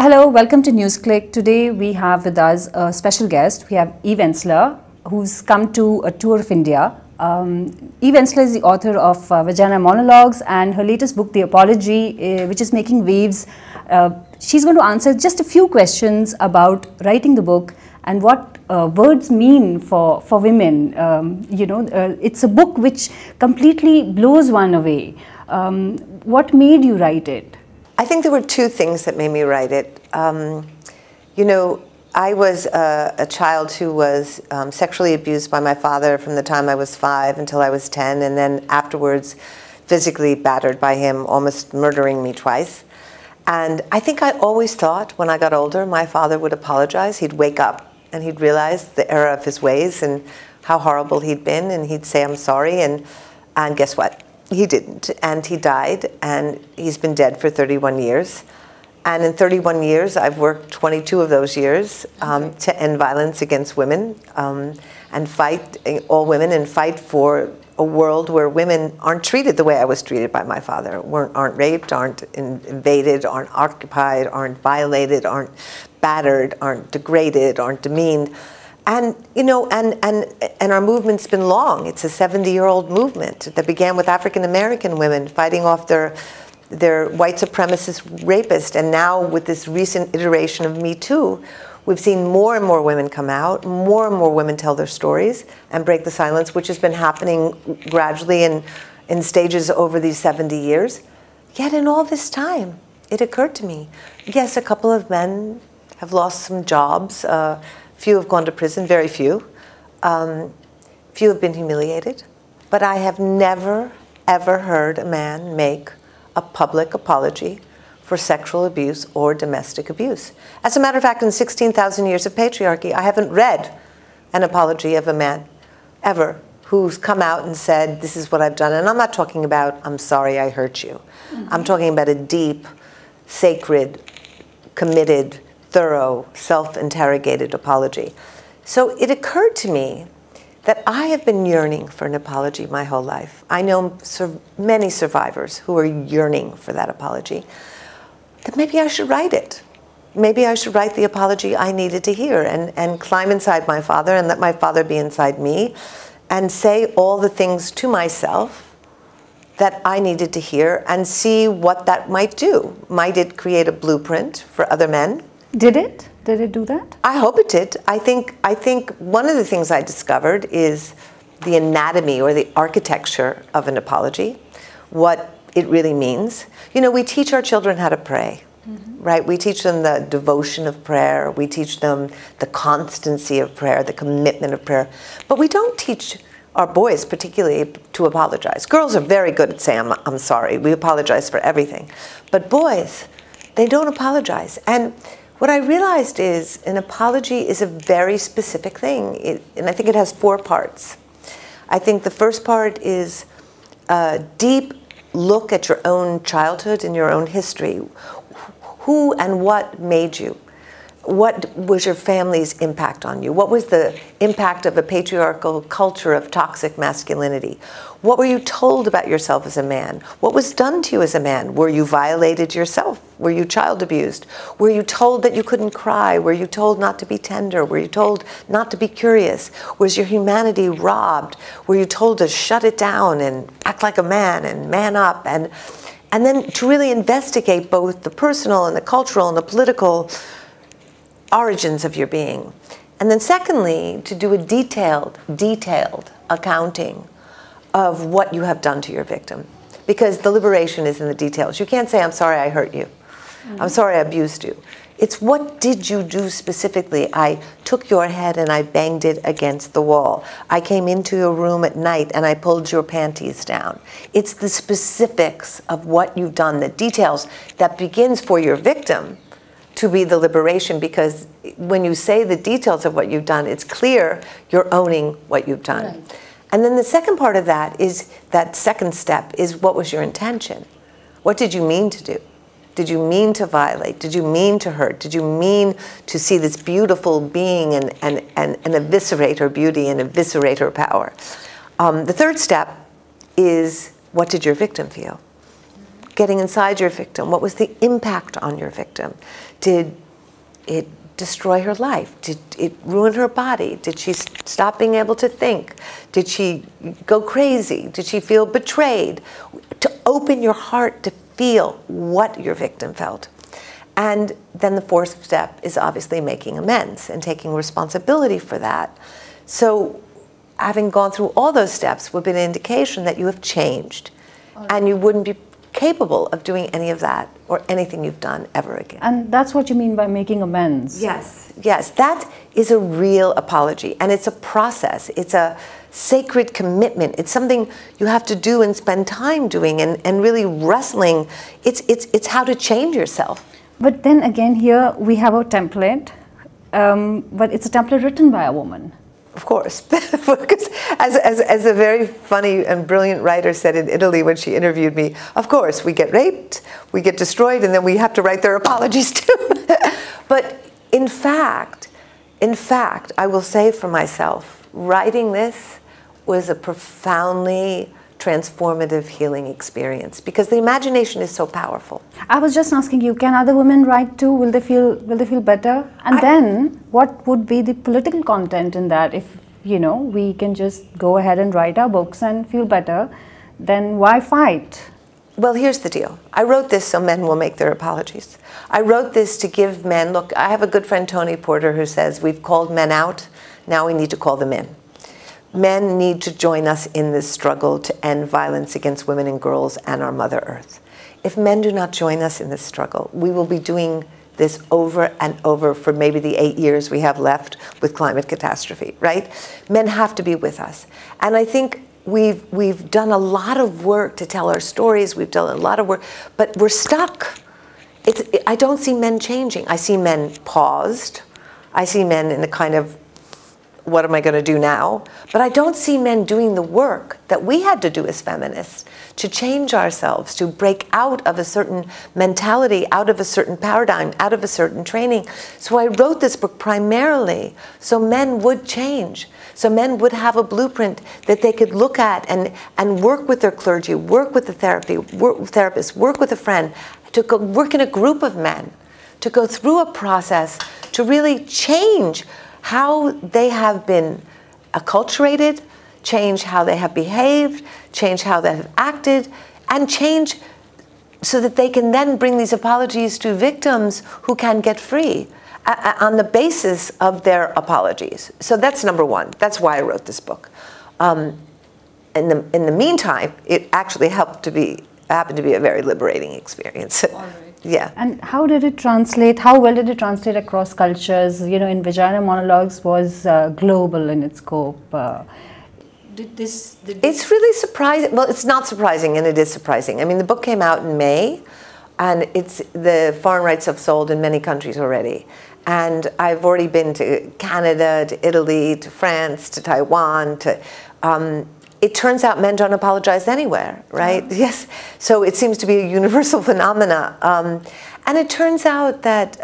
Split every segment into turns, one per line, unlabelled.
Hello, welcome to Newsclick. Today we have with us a special guest. We have Eve Ensler, who's come to a tour of India. Eve Ensler is the author of Vagina Monologues and her latest book, The Apology, which is making waves. She's going to answer just a few questions about writing the book and what words mean for women. It's a book which completely blows one away. What made you write it?
I think there were two things that made me write it. I was a child who was sexually abused by my father from the time I was 5 until I was 10, and then afterwards physically battered by him, almost murdering me twice. And I think I always thought when I got older my father would apologize. He'd wake up and he'd realize the error of his ways and how horrible he'd been, and he'd say, "I'm sorry," and guess what? He didn't, and he died, and he's been dead for 31 years. And in 31 years, I've worked 22 of those years to end violence against women and fight all women and fight for a world where women aren't treated the way I was treated by my father, aren't raped, aren't invaded, aren't occupied, aren't violated, aren't battered, aren't degraded, aren't demeaned. And and our movement's been long. It's a 70-year-old movement that began with African American women fighting off their white supremacist rapists, and now with this recent iteration of Me Too, we've seen more and more women come out, more and more women tell their stories and break the silence, which has been happening gradually in stages over these 70 years. Yet in all this time, it occurred to me, yes, a couple of men have lost some jobs. Few have gone to prison, very few. Few have been humiliated. But I have never, ever heard a man make a public apology for sexual abuse or domestic abuse. As a matter of fact, in 16,000 years of patriarchy, I haven't read an apology of a man, ever, who's come out and said, "This is what I've done." And I'm not talking about, "I'm sorry I hurt you." I'm talking about a deep, sacred, committed, thorough, self-interrogated apology. So it occurred to me that I have been yearning for an apology my whole life. I know many survivors who are yearning for that apology. That maybe I should write it. Maybe I should write the apology I needed to hear and climb inside my father and let my father be inside me and say all the things to myself that I needed to hear and see what that might do. Might it create a blueprint for other men?
Did it? Did it do that?
I hope it did. I think one of the things I discovered is the anatomy or the architecture of an apology, what it really means. You know, we teach our children how to pray, right? We teach them the devotion of prayer. We teach them the constancy of prayer, the commitment of prayer. But we don't teach our boys particularly to apologize. Girls are very good at saying, I'm sorry. We apologize for everything. But boys, they don't apologize. And what I realized is an apology is a very specific thing, and I think it has 4 parts. I think the first part is a deep look at your own childhood and your own history. Who and what made you? What was your family's impact on you? What was the impact of a patriarchal culture of toxic masculinity? What were you told about yourself as a man? What was done to you as a man? Were you violated yourself? Were you child abused? Were you told that you couldn't cry? Were you told not to be tender? Were you told not to be curious? Was your humanity robbed? Were you told to shut it down and act like a man and man up? And then to really investigate both the personal and the cultural and the political origins of your being. And then secondly, to do a detailed accounting of what you have done to your victim. Because the liberation is in the details. You can't say, "I'm sorry I hurt you. I'm sorry I abused you." It's what did you do specifically? I took your head and I banged it against the wall. I came into your room at night and I pulled your panties down. It's the specifics of what you've done, the details that begins for your victim to be the liberation, because when you say the details of what you've done, it's clear you're owning what you've done. Right. And then the second part of that is, that second step is, what was your intention? What did you mean to do? Did you mean to violate? Did you mean to hurt? Did you mean to see this beautiful being and eviscerate her beauty and eviscerate her power? The third step is, what did your victim feel? getting inside your victim? What was the impact on your victim? Did it destroy her life? Did it ruin her body? Did she stop being able to think? Did she go crazy? Did she feel betrayed? To open your heart to feel what your victim felt. And then the fourth step is obviously making amends and taking responsibility for that. So having gone through all those steps would be an indication that you have changed, and you wouldn't be capable of doing any of that or anything you've done ever again.
And that's what you mean by making amends?
Yes, yes. That is a real apology, and it's a process. It's a sacred commitment. It's something you have to do and spend time doing and really wrestling. It's how to change yourself.
But then again, here we have a template, but it's a template written by a woman.
Of course, because as a very funny and brilliant writer said in Italy when she interviewed me, of course, we get raped, we get destroyed, and then we have to write their apologies too. But in fact, I will say for myself, writing this was a profoundly transformative healing experience, because the imagination is so powerful.
I was just asking you, can other women write too? Will they feel better? And then what would be the political content in that? If, you know, we can just go ahead and write our books and feel better, then why fight?
Well, here's the deal. I wrote this so men will make their apologies. I wrote this to give men, look, I have a good friend, Tony Porter, who says, we've called men out, now we need to call them in. Men need to join us in this struggle to end violence against women and girls and our Mother Earth. If men do not join us in this struggle, we will be doing this over and over for maybe the 8 years we have left with climate catastrophe, right? Men have to be with us. And I think we've done a lot of work to tell our stories, we've done a lot of work, but we're stuck. I don't see men changing. I see men paused. I see men in a kind of, what am I going to do now? But I don't see men doing the work that we had to do as feminists to change ourselves, to break out of a certain mentality, out of a certain paradigm, out of a certain training. So I wrote this book primarily so men would change, so men would have a blueprint that they could look at and work with their clergy, work with the therapist, work with a friend, to go work in a group of men, to go through a process to really change how they have been acculturated, change how they have behaved, change how they have acted, and change so that they can then bring these apologies to victims who can get free on the basis of their apologies. So that's number one. That's why I wrote this book. In the meantime, it actually happened to be a very liberating experience. All right. Yeah. And
how did it translate? How well did it translate across cultures? You know, in Vagina Monologues was global in its scope.
It's really surprising. Well, it's not surprising, and it is surprising. I mean, the book came out in May, and the foreign rights have sold in many countries already. And I've already been to Canada, to Italy, to France, to Taiwan, it turns out men don't apologize anywhere, right? Oh. Yes. So it seems to be a universal phenomena. And it turns out that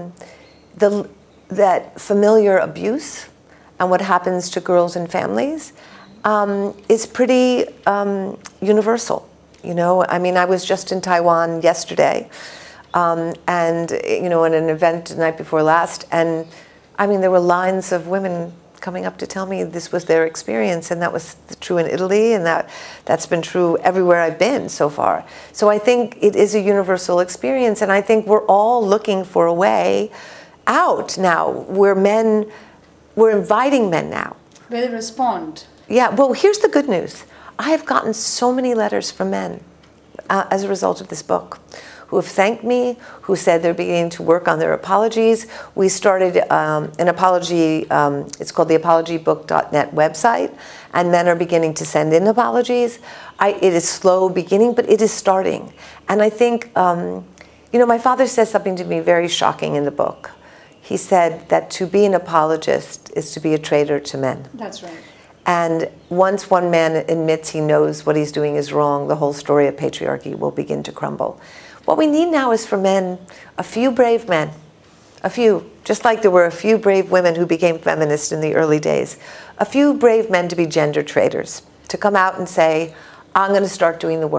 that familiar abuse and what happens to girls and families is pretty universal. You know, I mean, I was just in Taiwan yesterday, and, you know, in an event the night before last, and I mean, there were lines of women coming up to tell me this was their experience, and that was true in Italy, and that's been true everywhere I've been so far. So I think it is a universal experience, and I think we're all looking for a way out now. We're inviting men now.
Will they respond?
Yeah, well, here's the good news. I have gotten so many letters from men as a result of this book, who have thanked me, who said they're beginning to work on their apologies. We started an apology, it's called the apologybook.net website, and men are beginning to send in apologies. It is slow beginning, but it is starting. And I think, you know, my father says something to me very shocking in the book. He said that to be an apologist is to be a traitor to men.
That's right.
And once one man admits he knows what he's doing is wrong, the whole story of patriarchy will begin to crumble. What we need now is for men, a few brave men, a few, just like there were a few brave women who became feminists in the early days, a few brave men to be gender traitors, to come out and say, I'm going to start doing the work.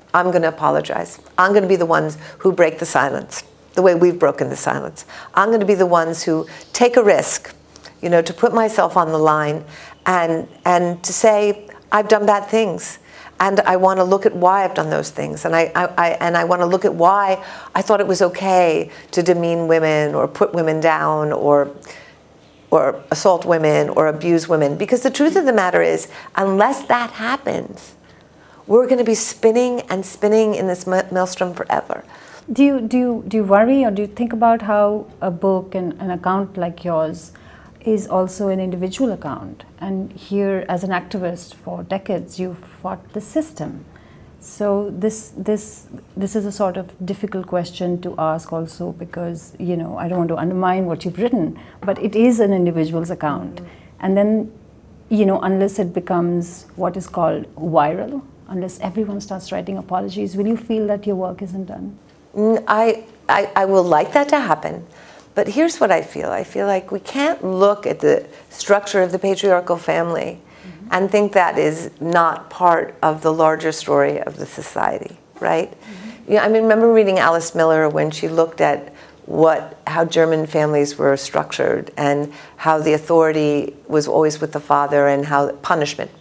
I'm going to apologize. I'm going to be the ones who break the silence, the way we've broken the silence. I'm going to be the ones who take a risk, to put myself on the line and to say, I've done bad things. And I want to look at why I've done those things. And I want to look at why I thought it was okay to demean women or put women down or assault women or abuse women. Because the truth of the matter is, unless that happens, we're going to be spinning and spinning in this maelstrom forever.
Do you worry, or do you think about how a book and an account like yours is also an individual account? And here, as an activist for decades, you've fought the system. So this is a sort of difficult question to ask also, because I don't want to undermine what you've written, but it is an individual's account. Mm-hmm. And then unless it becomes what is called viral, unless everyone starts writing apologies, will you feel that your work isn't done?
I will like that to happen. But here's what I feel. I feel like we can't look at the structure of the patriarchal family and think that is not part of the larger story of the society, right? Mm-hmm. I remember reading Alice Miller when she looked at how German families were structured and how the authority was always with the father, and how punishment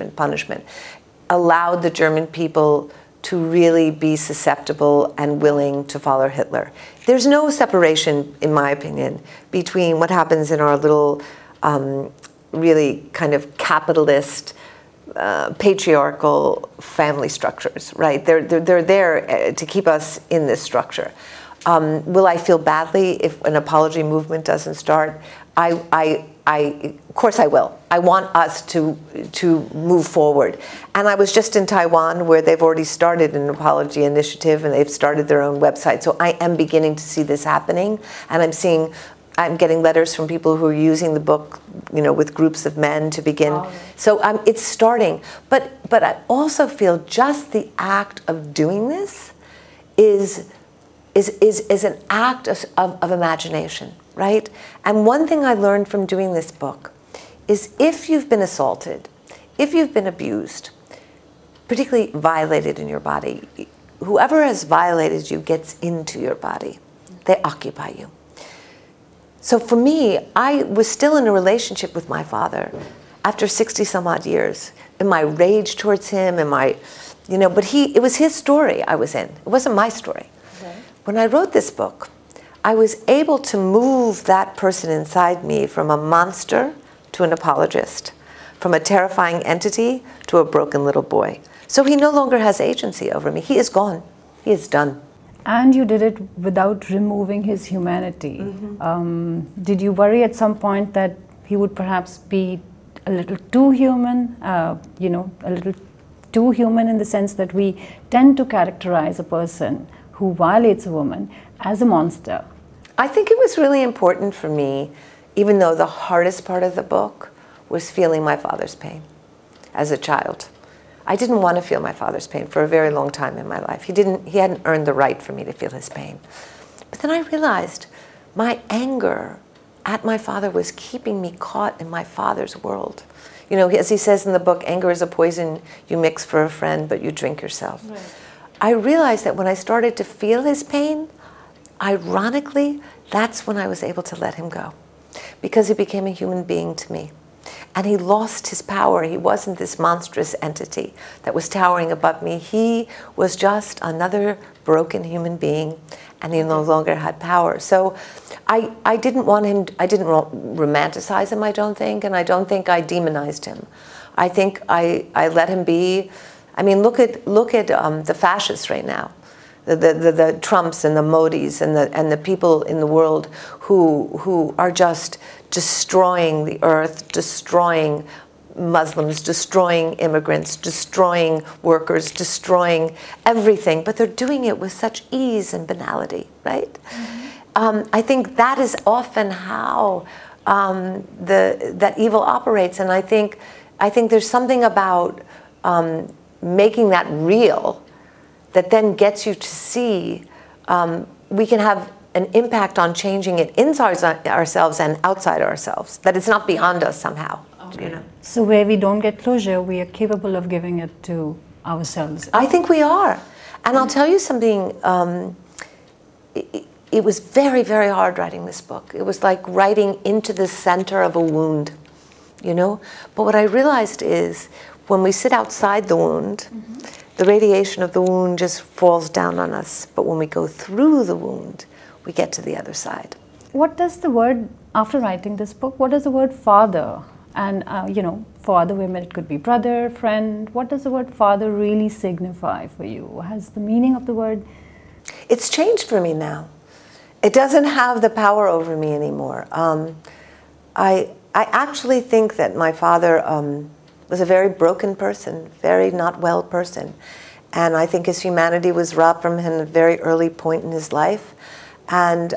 allowed the German people to really be susceptible and willing to follow Hitler. There's no separation, in my opinion, between what happens in our little, really kind of capitalist, patriarchal family structures, right? They're there to keep us in this structure. Will I feel badly if an apology movement doesn't start? Of course I will. I want us to move forward. And I was just in Taiwan, where they've already started an apology initiative and they've started their own website. So I am beginning to see this happening, and I'm getting letters from people who are using the book, with groups of men to begin. Oh. So it's starting. But I also feel just the act of doing this is an act of imagination, right? And one thing I learned from doing this book is, if you've been assaulted, if you've been abused, particularly violated in your body, whoever has violated you gets into your body. They occupy you. So for me, I was still in a relationship with my father after 60 some odd years, in my rage towards him, but it was his story I was in. It wasn't my story. Okay. When I wrote this book, I was able to move that person inside me from a monster to an apologist, from a terrifying entity to a broken little boy. So he no longer has agency over me. He is gone. He is done.
And you did it without removing his humanity. Mm-hmm. Did you worry at some point that he would perhaps be a little too human, a little too human, in the sense that we tend to characterize a person who violates a woman as a monster?
I think it was really important for me, even though the hardest part of the book was feeling my father's pain as a child. I didn't want to feel my father's pain for a very long time in my life. He hadn't earned the right for me to feel his pain. But then I realized my anger at my father was keeping me caught in my father's world. As he says in the book, anger is a poison you mix for a friend, but you drink yourself. Right. I realized that when I started to feel his pain, ironically, that's when I was able to let him go, because he became a human being to me. And he lost his power. He wasn't this monstrous entity that was towering above me. He was just another broken human being, and he no longer had power. So I didn't want him, I didn't romanticize him, I don't think, and I don't think I demonized him. I think I let him be. I mean, look at the fascists right now. The Trumps and the Modis and the people in the world who are just destroying the earth, destroying Muslims, destroying immigrants, destroying workers, destroying everything, but they're doing it with such ease and banality, right? Mm-hmm. I think that is often how that evil operates, and I think there's something about making that real that then gets you to see we can have an impact on changing it inside ourselves and outside ourselves, that it's not beyond us somehow. Okay.
So where we don't get closure, we are capable of giving it to ourselves.
I think we are. And I'll tell you something, it was very, very hard writing this book. It was like writing into the center of a wound, you know? But what I realized is when we sit outside the wound, the radiation of the wound just falls down on us. But when we go through the wound, we get to the other side.
What does the word, after writing this book, what does the word father, and you know, for other women it could be brother, friend, what does the word father really signify for you? Has the meaning of the word?
It's changed for me now. It doesn't have the power over me anymore. I actually think that my father was a very broken person, very not well person. And I think his humanity was robbed from him at a very early point in his life. And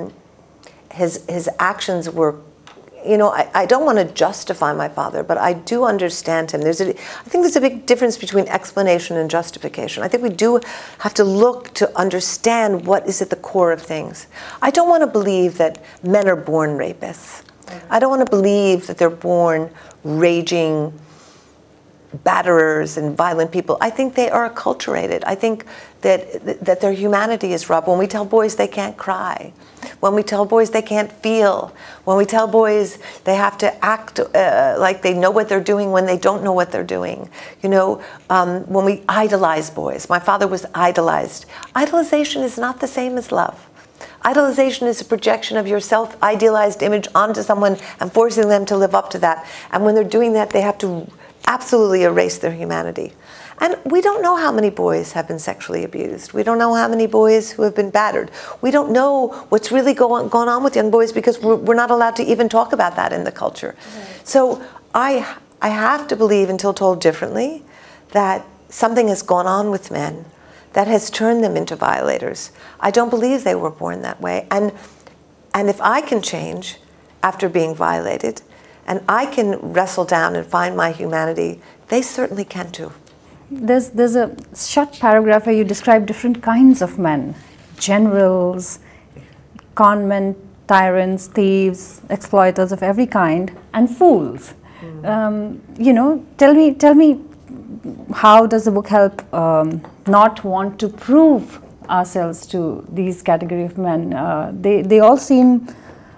his actions were, you know, I don't want to justify my father, but I do understand him. I think there's a big difference between explanation and justification. I think we do have to look to understand what is at the core of things. I don't want to believe that men are born rapists. I don't want to believe that they're born raging batterers and violent people. I think they are acculturated. I think that their humanity is robbed. When we tell boys they can't cry, when we tell boys they can't feel, when we tell boys they have to act like they know what they're doing when they don't know what they're doing, you know, when we idolize boys. My father was idolized. Idolization is not the same as love. Idolization is a projection of your self-idealized image onto someone and forcing them to live up to that. And when they're doing that, they have to absolutely erase their humanity. And we don't know how many boys have been sexually abused. We don't know how many boys who have been battered. We don't know what's really going on with young boys because we're not allowed to even talk about that in the culture. Right. So I have to believe, until told differently, that something has gone on with men that has turned them into violators. I don't believe they were born that way. And if I can change after being violated, and I can wrestle down and find my humanity, they certainly can too.
There's a short paragraph where you describe different kinds of men: generals, conmen, tyrants, thieves, exploiters of every kind, and fools. You know, tell me, how does the book help not want to prove ourselves to these category of men? They all seem,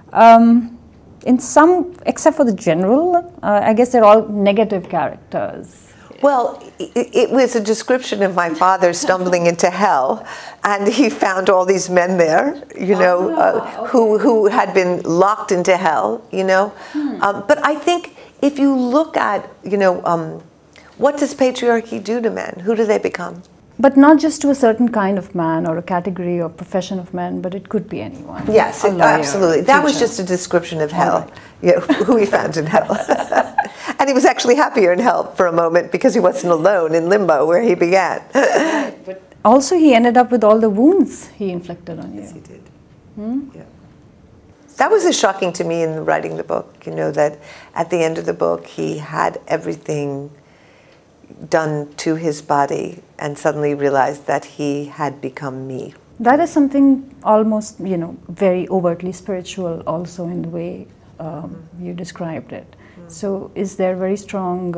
in some, except for the general, I guess they're all negative characters.
Well, it was a description of my father stumbling into hell, and he found all these men there, you know, who had been locked into hell, you know. But I think if you look at, you know, what does patriarchy do to men? Who do they become?
But not just to a certain kind of man or a category or profession of men, but it could be anyone.
Yes, absolutely. That was just a description of hell, you know, who he found in hell. And he was actually happier in hell for a moment because he wasn't alone in limbo where he began.
Right, but also he ended up with all the wounds he inflicted on you.
Yes, he did. Yeah. That was shocking to me in writing the book, you know, that at the end of the book he had everything done to his body and suddenly realized that he had become me.
That is something almost, you know, very overtly spiritual also in the way you described it. So is there a very strong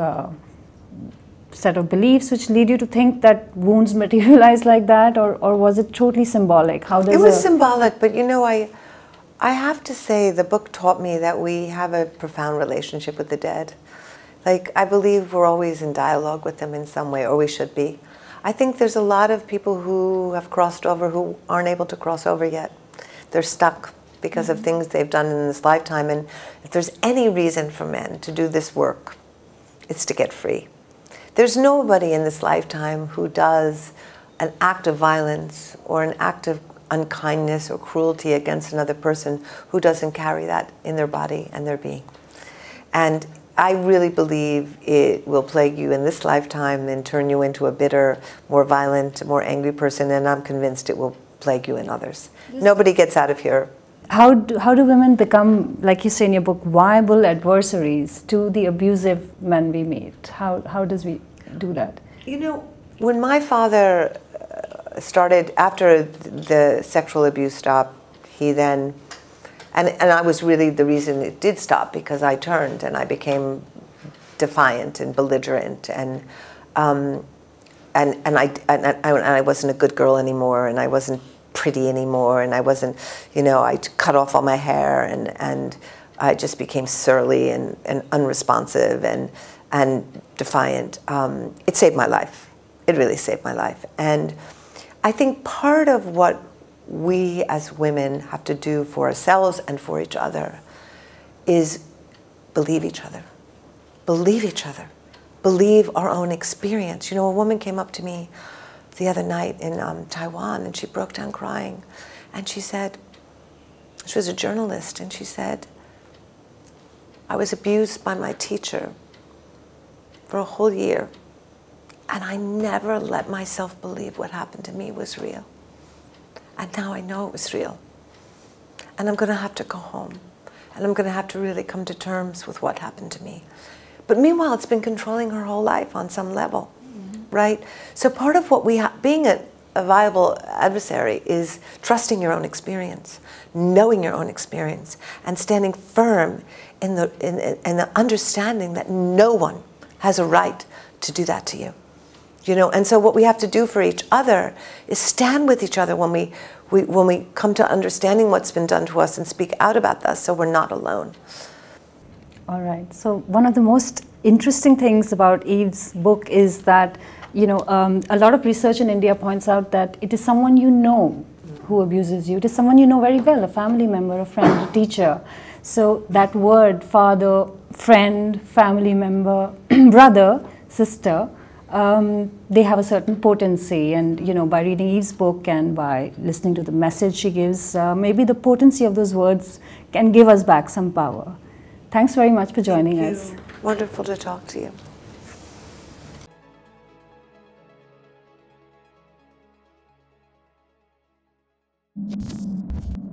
set of beliefs which lead you to think that wounds materialize like that, or was it totally symbolic? How does
it was symbolic, but you know, I have to say the book taught me that we have a profound relationship with the dead. Like, I believe we're always in dialogue with them in some way, or we should be. I think there's a lot of people who have crossed over who aren't able to cross over yet. They're stuck because of things they've done in this lifetime. And if there's any reason for men to do this work, it's to get free. There's nobody in this lifetime who does an act of violence or an act of unkindness or cruelty against another person who doesn't carry that in their body and their being. And I really believe it will plague you in this lifetime and turn you into a bitter, more violent, more angry person, and I'm convinced it will plague you in others. Nobody gets out of here.
How do women become, like you say in your book, viable adversaries to the abusive men we meet? How does we do that?
You know, when my father started, after the sexual abuse stopped, he then, and I was really the reason it did stop, because I turned and I became defiant and belligerent, and I wasn't a good girl anymore, and I wasn't pretty anymore, and I wasn't, you know, I cut off all my hair, and I just became surly and unresponsive and defiant. It saved my life. It really saved my life. And I think part of what we as women have to do for ourselves and for each other is believe each other. Believe each other. Believe our own experience. You know, a woman came up to me the other night in Taiwan, and she broke down crying. And she said, she was a journalist, and she said, I was abused by my teacher for a whole year, and I never let myself believe what happened to me was real. And now I know it was real. And I'm going to have to go home, and I'm going to have to really come to terms with what happened to me. But meanwhile, it's been controlling her whole life on some level, right? So part of what being a viable adversary is trusting your own experience, knowing your own experience, and standing firm in the understanding that no one has a right to do that to you. You know, and so what we have to do for each other is stand with each other when we come to understanding what's been done to us and speak out about that, so we're not alone.
All right. So one of the most interesting things about Eve's book is that, you know, a lot of research in India points out that it is someone you know who abuses you. It is someone you know very well, a family member, a friend, a teacher. So that word, father, friend, family member, brother, sister, they have a certain potency. And, you know, by reading Eve's book and by listening to the message she gives, maybe the potency of those words can give us back some power. Thanks very much for joining us.
Wonderful to talk to you.